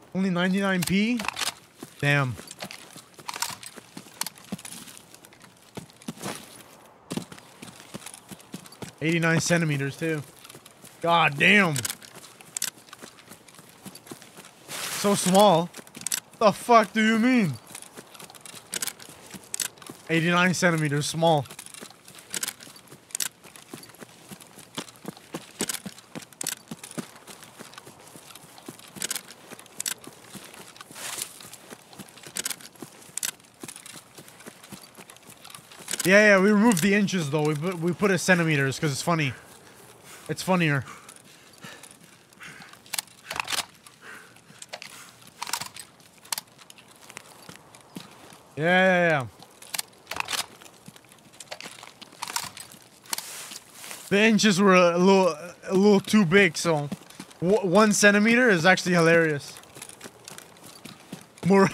Only 99p? Damn. $89 centimeters too. God damn. So small. The fuck do you mean? 89 centimeters small. Yeah, we removed the inches though. We put it centimeters because it's funny. It's funnier. Yeah. The inches were a little too big, so 1 centimeter is actually hilarious. More.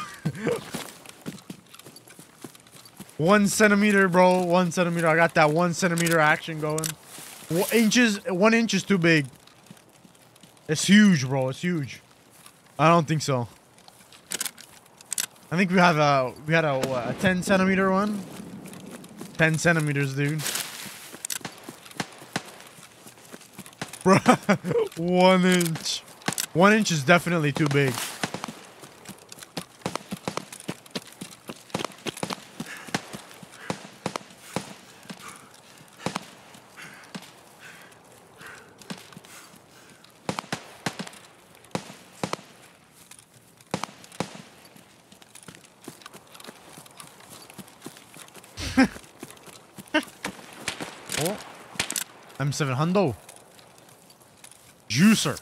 1 centimeter, bro. 1 centimeter. I got that 1 centimeter action going. 1 inch is too big. It's huge, bro. It's huge. I don't think so. I think we had a 10 centimeter one. 10 centimeters, dude. Bro, 1 inch. 1 inch is definitely too big. Oh, M700. Juicer.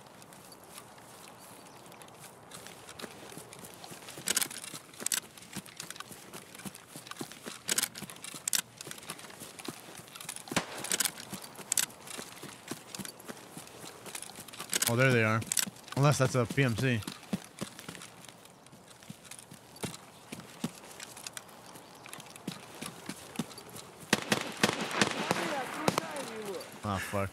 Oh, there they are. Unless that's a PMC. Ah, fuck.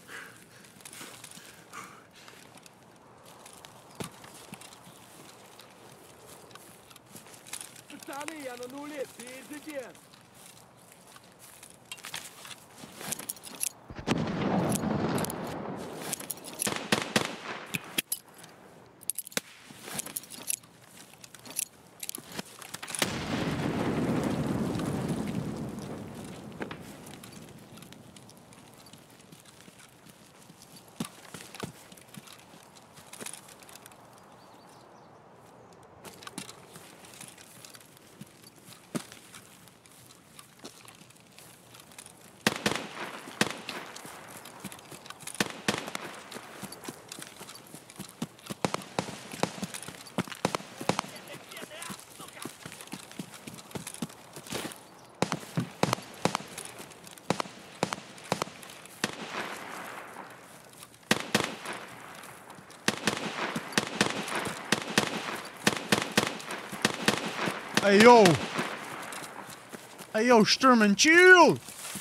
Hey yo! Hey yo, Sturman, chill!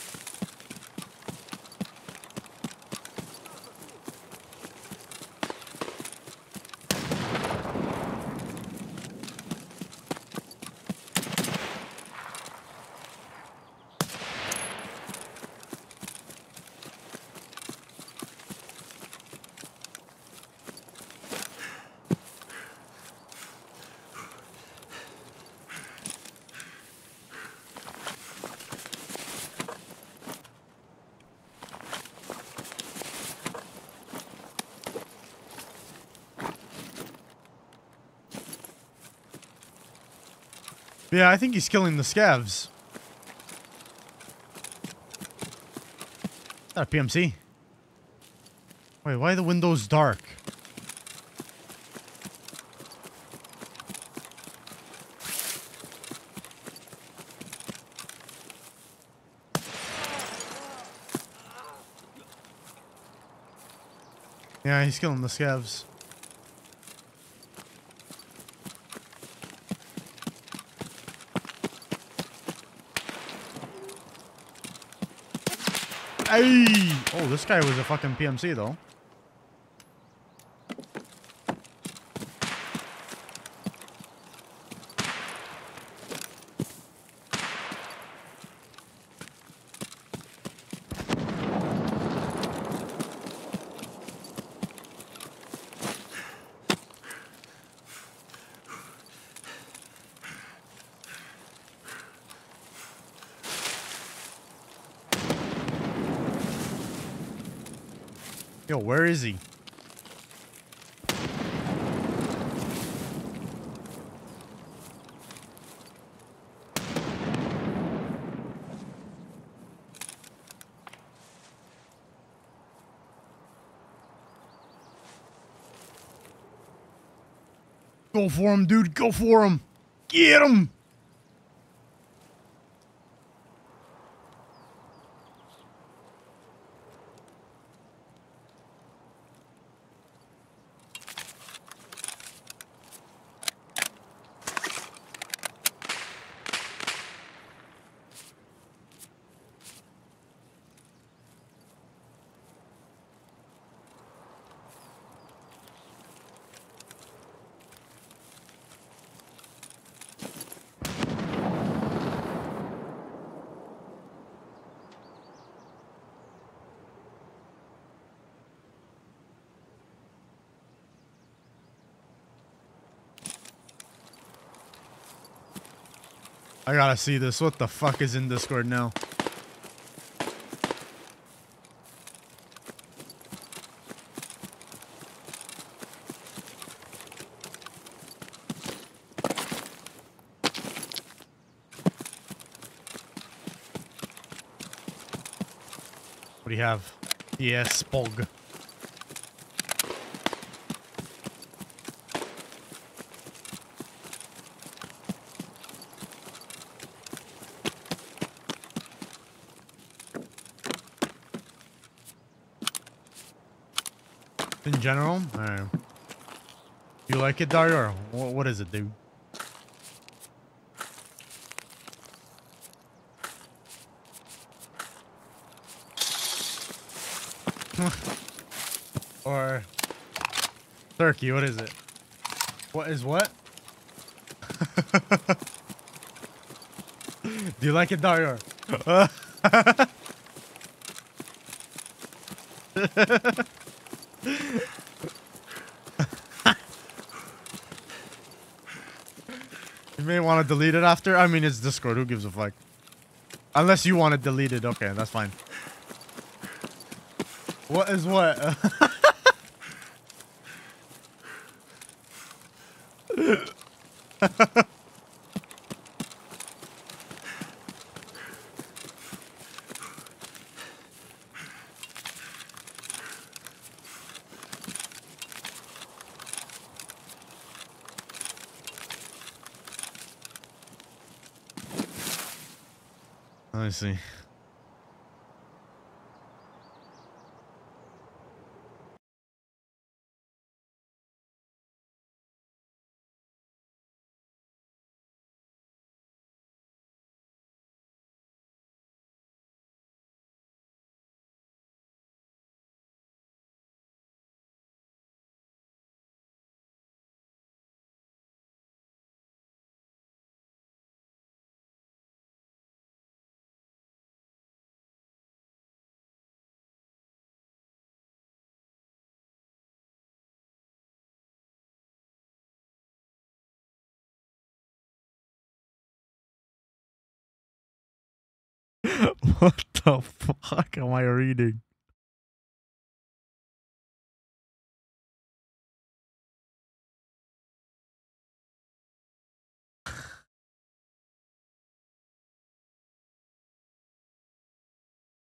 Yeah, I think he's killing the scavs. Is that a PMC? Wait, why are the windows dark? Yeah, he's killing the scavs. Hey! Oh, this guy was a fucking PMC though. Yo, where is he? Go for him, dude. Go for him. Get him. I gotta see this. What the fuck is in Discord now? What do you have? Yes, Spog. In general? Alright. You like it, Dario? Or what is it, dude? Or turkey, what is it? What is what? Do you like it, Dario? You may want to delete it after. I mean, it's Discord. Who gives a fuck? Unless you want to delete it. Okay, that's fine. What is what? Let me see. What the fuck am I reading?